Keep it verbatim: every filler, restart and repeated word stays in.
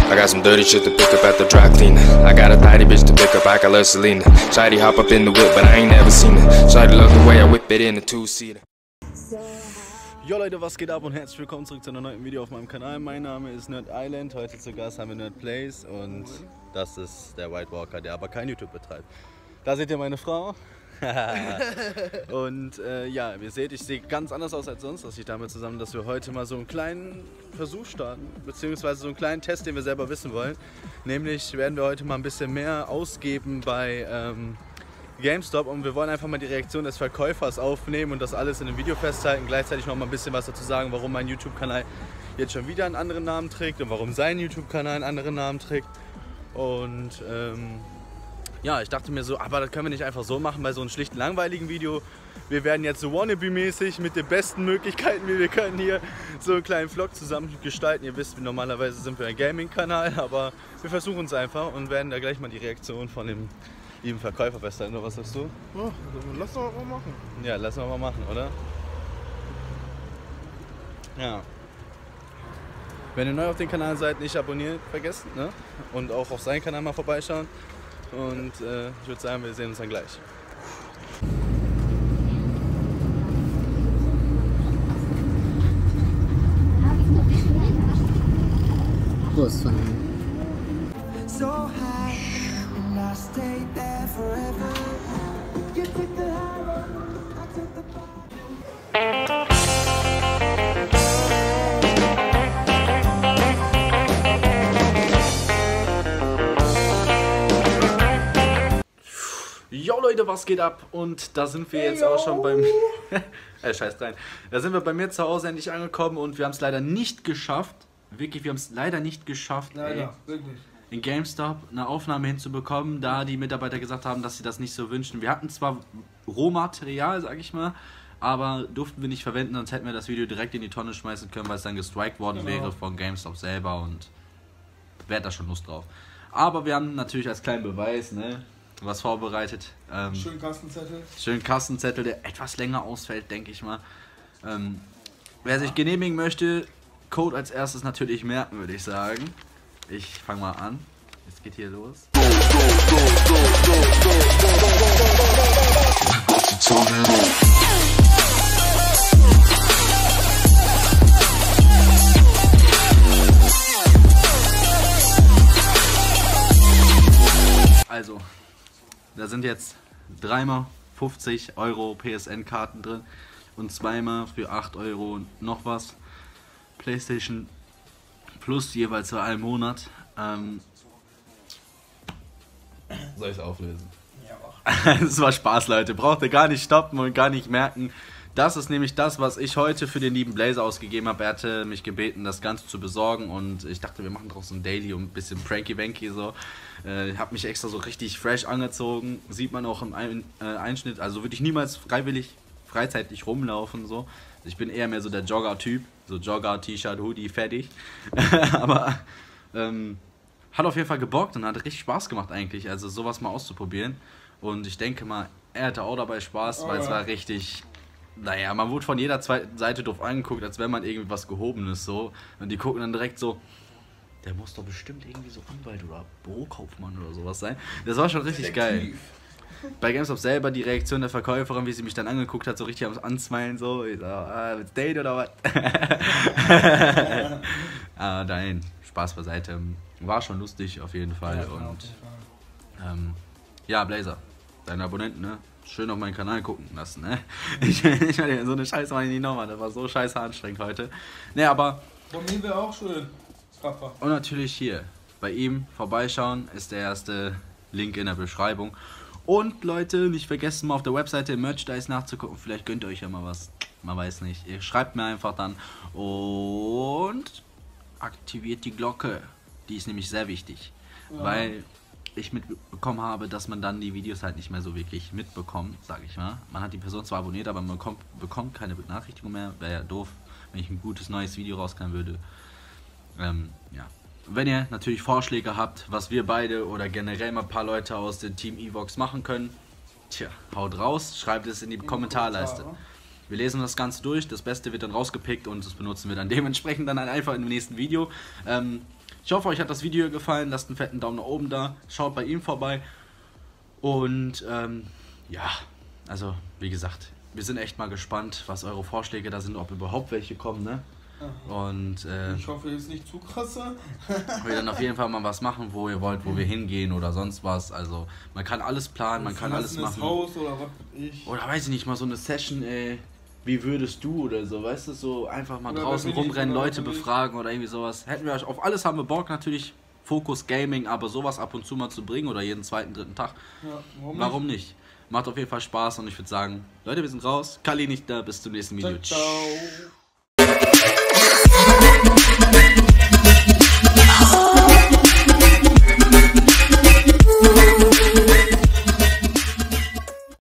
I got some dirty shit to pick up at the dry cleaner. I got a tidy bitch to pick up, I got her Selena. Shawty hop up in the whip, but I ain't never seen her. Shawty love the way I whip it in a two-seater. Jo Leute, was geht ab und herzlich willkommen zurück zu einem neuen Video auf meinem Kanal. Mein Name ist Nerd Island, heute zu Gast haben wir Nerd Plays und das ist der White Walker, der aber kein YouTube betreibt. Da seht ihr meine Frau. Und äh, ja, ihr seht, ich sehe ganz anders aus als sonst. Das liegt damit zusammen, dass wir heute mal so einen kleinen Versuch starten, beziehungsweise so einen kleinen Test, den wir selber wissen wollen. Nämlich werden wir heute mal ein bisschen mehr ausgeben bei ähm, GameStop und wir wollen einfach mal die Reaktion des Verkäufers aufnehmen und das alles in einem Video festhalten. Gleichzeitig noch mal ein bisschen was dazu sagen, warum mein YouTube-Kanal jetzt schon wieder einen anderen Namen trägt und warum sein YouTube-Kanal einen anderen Namen trägt. Und ähm, ja, ich dachte mir so, aber das können wir nicht einfach so machen bei so einem schlichten, langweiligen Video. Wir werden jetzt so Wannabe-mäßig mit den besten Möglichkeiten, wie wir können, hier so einen kleinen Vlog zusammen gestalten. Ihr wisst, normalerweise sind wir ein Gaming-Kanal, aber wir versuchen es einfach und werden da gleich mal die Reaktion von dem lieben Verkäufer festhalten. Was sagst du? Ja, also lass doch mal machen. Ja, lassen wir mal machen, oder? Ja. Wenn ihr neu auf den Kanal seid, nicht abonnieren vergessen, ne? Und auch auf seinen Kanal mal vorbeischauen. Und äh, ich würde sagen, wir sehen uns dann gleich. Prost von Jo Leute, was geht ab? Und da sind wir jetzt auch schon beim... äh, scheiß rein. Da sind wir bei mir zu Hause endlich angekommen und wir haben es leider nicht geschafft. Wirklich, wir haben es leider nicht geschafft, Leider, ey, wirklich. in GameStop eine Aufnahme hinzubekommen, da die Mitarbeiter gesagt haben, dass sie das nicht so wünschen. Wir hatten zwar Rohmaterial, sag ich mal, aber durften wir nicht verwenden, sonst hätten wir das Video direkt in die Tonne schmeißen können, weil es dann gestrikt worden Genau. wäre von GameStop selber und wer hat da schon Lust drauf. Aber wir haben natürlich als kleinen Beweis, ne, was vorbereitet. Ähm, Schön Kassenzettel. Schön Kassenzettel, der etwas länger ausfällt, denke ich mal. Ähm, wer sich genehmigen möchte, Code als erstes natürlich merken, würde ich sagen. Ich fange mal an. Es geht hier los. Also, da sind jetzt dreimal fünfzig Euro P S N-Karten drin und zweimal für acht Euro noch was. PlayStation Plus jeweils für einen Monat. Ähm Soll ich es auflösen? Ja. Das war Spaß, Leute. Braucht ihr gar nicht stoppen und gar nicht merken. Das ist nämlich das, was ich heute für den lieben Blazer ausgegeben habe. Er hatte mich gebeten, das Ganze zu besorgen und ich dachte, wir machen draus ein Daily und ein bisschen Pranky-Wanky so. Äh, ich habe mich extra so richtig fresh angezogen. Sieht man auch im Ein äh, Einschnitt. Also würde ich niemals freiwillig, freizeitig rumlaufen so. Ich bin eher mehr so der Jogger-Typ. So Jogger, T-Shirt, Hoodie, fertig. Aber ähm, hat auf jeden Fall gebockt und hat richtig Spaß gemacht eigentlich. Also sowas mal auszuprobieren. Und ich denke mal, er hatte auch dabei Spaß, weil oh, es war richtig... Naja, man wurde von jeder zweiten Seite doof angeguckt, als wenn man irgendwie was Gehobenes so. Und die gucken dann direkt so, der muss doch bestimmt irgendwie so Anwalt oder Bürokaufmann oder sowas sein. Das war schon richtig geil. Bei GameStop selber die Reaktion der Verkäuferin, wie sie mich dann angeguckt hat, so richtig am Ansmilen, so, ich so, ah, willst du Date oder was? Ah, nein, Spaß beiseite. War schon lustig auf jeden Fall. Ja, und ähm, ja, Blazer, deine Abonnenten, ne? Schön auf meinen Kanal gucken lassen, ne? Ich, ich hatte so eine Scheiße meine ich nicht nochmal, das war so scheiße anstrengend heute. Ne, aber... Von mir wäre auch schön, Papa. Und natürlich hier, bei ihm vorbeischauen, ist der erste Link in der Beschreibung. Und Leute, nicht vergessen mal auf der Webseite im Merchandise nachzugucken, vielleicht gönnt ihr euch ja mal was, man weiß nicht. Ihr schreibt mir einfach dann und aktiviert die Glocke, die ist nämlich sehr wichtig, ja. Weil ich mitbekommen habe, dass man dann die Videos halt nicht mehr so wirklich mitbekommt, sage ich mal. Man hat die Person zwar abonniert, aber man bekommt, bekommt keine Benachrichtigung mehr, wäre ja doof, wenn ich ein gutes neues Video rauskam würde. Ähm, ja. Wenn ihr natürlich Vorschläge habt, was wir beide oder generell mal ein paar Leute aus dem Team Evox machen können, tja, haut raus, schreibt es in die, in die Kommentarleiste. Kommentare. Wir lesen das Ganze durch, das Beste wird dann rausgepickt und das benutzen wir dann dementsprechend dann einfach im nächsten Video. Ähm, Ich hoffe, euch hat das Video gefallen. Lasst einen fetten Daumen nach oben da. Schaut bei ihm vorbei. Und ähm, ja, also wie gesagt, wir sind echt mal gespannt, was eure Vorschläge da sind, ob überhaupt welche kommen, ne? Aha. Und äh, Ich hoffe, es ist nicht zu krasse. wir dann auf jeden Fall mal was machen, wo ihr wollt, wo wir hingehen oder sonst was. Also man kann alles planen, man kann alles Verlassenes machen. Haus oder was weiß ich. Oder weiß ich nicht, mal so eine Session, ey, wie würdest du oder so, weißt du, so einfach mal Oder draußen wer bin ich rumrennen, oder Leute wer bin ich? befragen oder irgendwie sowas. Hätten wir euch, auf alles haben wir Bock natürlich, Fokus Gaming, aber sowas ab und zu mal zu bringen oder jeden zweiten, dritten Tag, Ja, warum, warum nicht? Macht auf jeden Fall Spaß und ich würde sagen, Leute, wir sind raus, Kali nicht da, bis zum nächsten Video. nicht? Ciao, ciao.